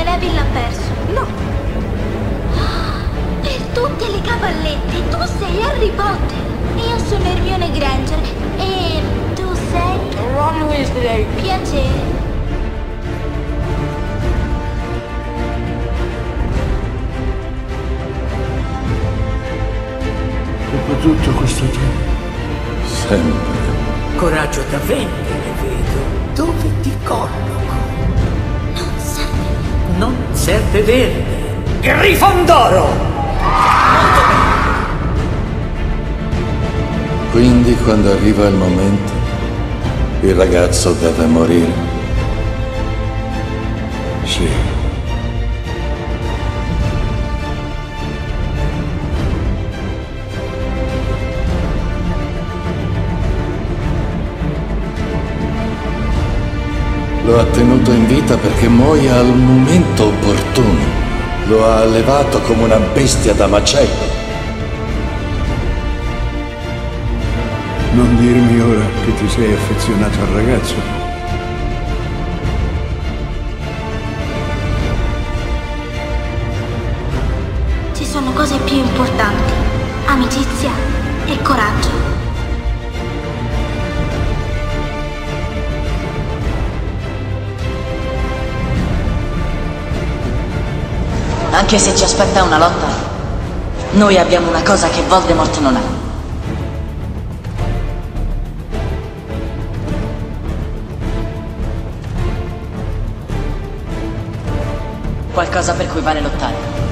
come Neville l'ha perso. No. Per tutte le cavallette, tu sei Harry Potter. Io sono Hermione Granger. E tu sei... Ron Weasley. Piacere. Dopo tutto questo tempo. Sempre. Coraggio da vendere, vedo. Dove ti colloco? Non serve. Non serve verde. Grifondoro! Quindi quando arriva il momento, il ragazzo deve morire. Sì. Lo ha tenuto in vita perché muoia al momento opportuno. Lo ha allevato come una bestia da macello. Non dirmi ora che ti sei affezionato al ragazzo. Ci sono cose più importanti. Amicizia e coraggio. Anche se ci aspetta una lotta, noi abbiamo una cosa che Voldemort non ha. Qualcosa per cui vale lottare.